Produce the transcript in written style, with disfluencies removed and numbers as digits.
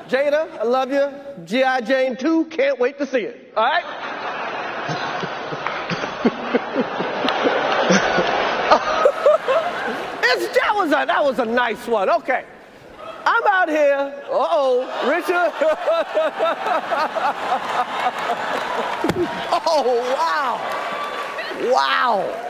Jada, I love you. G.I. Jane 2, can't wait to see it. All right? That was a nice one. Okay. I'm out here. Richard. Oh, wow. Wow.